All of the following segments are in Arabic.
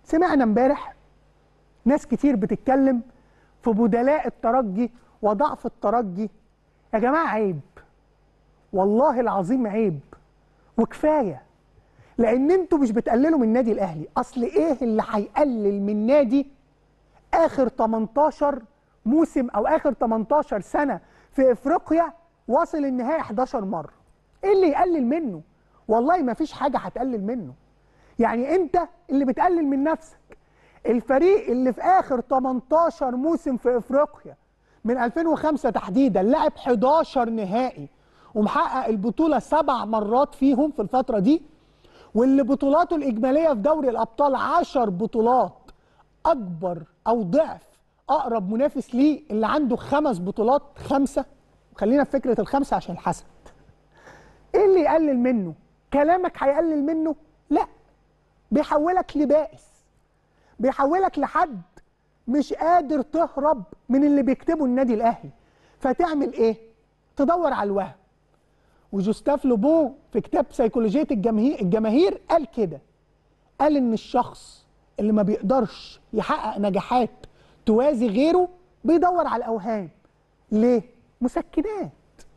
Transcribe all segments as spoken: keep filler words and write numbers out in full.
سمعنا امبارح ناس كتير بتتكلم في بدلاء الترجي وضعف الترجي. يا جماعه عيب، والله العظيم عيب وكفايه، لان انتوا مش بتقللوا من النادي الاهلي. اصل ايه اللي هيقلل من نادي اخر تمنتاشر موسم او اخر تمنتاشر سنه في افريقيا واصل النهائي حداشر مره؟ ايه اللي يقلل منه؟ والله ما فيش حاجه هتقلل منه. يعني انت اللي بتقلل من نفسك. الفريق اللي في اخر تمنتاشر موسم في افريقيا من ألفين وخمسة تحديدا لعب حداشر نهائي ومحقق البطوله سبع مرات فيهم في الفتره دي، واللي بطولاته الاجماليه في دوري الابطال عشر بطولات، اكبر او ضعف اقرب منافس ليه اللي عنده خمس بطولات، خمسه. خلينا في فكره الخمسه عشان الحسد. ايه اللي يقلل منه؟ كلامك هيقلل منه؟ لا، بيحولك لبائس، بيحولك لحد مش قادر تهرب من اللي بيكتبه النادي الاهلي. فتعمل ايه؟ تدور على الوهم. وجوستاف لوبو في كتاب سيكولوجية الجماهير الجماهير قال كده، قال ان الشخص اللي ما بيقدرش يحقق نجاحات توازي غيره بيدور على الاوهام. ليه؟ مسكنات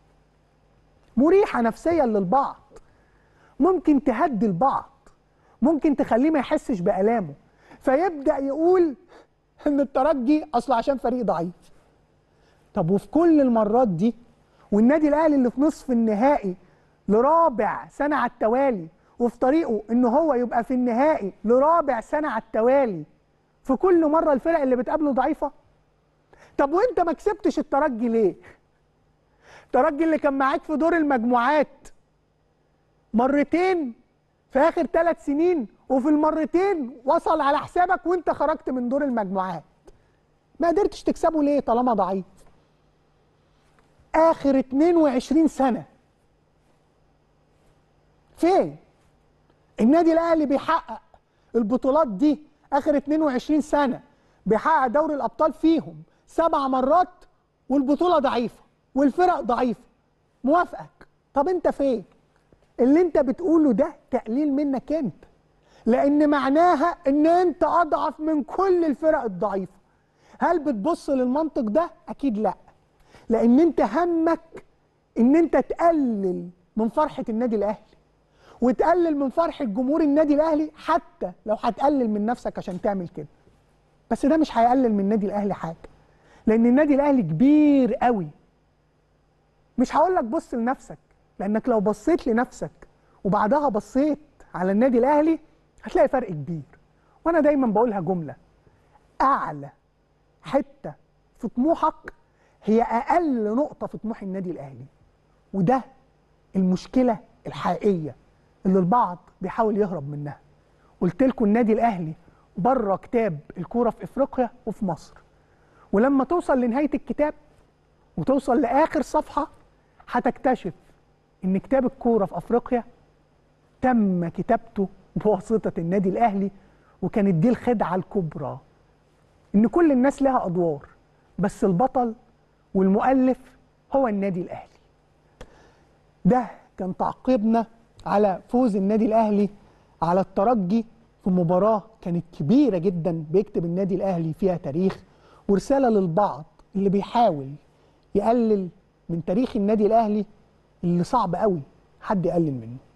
مريحة نفسيا للبعض، ممكن تهدي البعض، ممكن تخليه ما يحسش بآلامه، فيبدأ يقول ان الترجي اصله عشان فريق ضعيف. طب وفي كل المرات دي والنادي الاهلي اللي في نصف النهائي لرابع سنه على التوالي وفي طريقه ان هو يبقى في النهائي لرابع سنه على التوالي، في كل مره الفرق اللي بتقابله ضعيفه. طب وانت ما كسبتش الترجي ليه؟ الترجي اللي كان معاك في دور المجموعات مرتين في اخر ثلاث سنين، وفي المرتين وصل على حسابك وانت خرجت من دور المجموعات. ما قدرتش تكسبه ليه طالما ضعيف؟ اخر اتنين وعشرين سنه فين؟ النادي الاهلي بيحقق البطولات دي اخر اتنين وعشرين سنه، بيحقق دوري الابطال فيهم سبع مرات والبطوله ضعيفه والفرق ضعيفه. موافقك. طب انت فين؟ اللي انت بتقوله ده تقليل منك انت، لان معناها ان انت اضعف من كل الفرق الضعيفه. هل بتبص للمنطق ده؟ اكيد لا، لان انت همك ان انت تقلل من فرحه النادي الاهلي وتقلل من فرحه جمهور النادي الاهلي، حتى لو هتقلل من نفسك عشان تعمل كده. بس ده مش هيقلل من النادي الاهلي حاجه، لان النادي الاهلي كبير قوي. مش هقول لك بص لنفسك، لانك لو بصيت لنفسك وبعدها بصيت على النادي الاهلي هتلاقي فرق كبير. وانا دايما بقولها جمله: اعلى حته في طموحك هي اقل نقطه في طموح النادي الاهلي. وده المشكله الحقيقيه اللي البعض بيحاول يهرب منها. قلت لكم النادي الاهلي بره كتاب الكوره في افريقيا وفي مصر، ولما توصل لنهايه الكتاب وتوصل لاخر صفحه هتكتشف ان كتاب الكوره في افريقيا تم كتابته بواسطه النادي الاهلي، وكانت دي الخدعه الكبرى، ان كل الناس لها ادوار بس البطل والمؤلف هو النادي الاهلي. ده كان تعقيبنا على فوز النادي الاهلي على الترجي في مباراه كانت كبيره جدا بيكتب النادي الاهلي فيها تاريخ، ورساله للبعض اللي بيحاول يقلل من تاريخ النادي الاهلي اللي صعب قوي حد يقلل منه.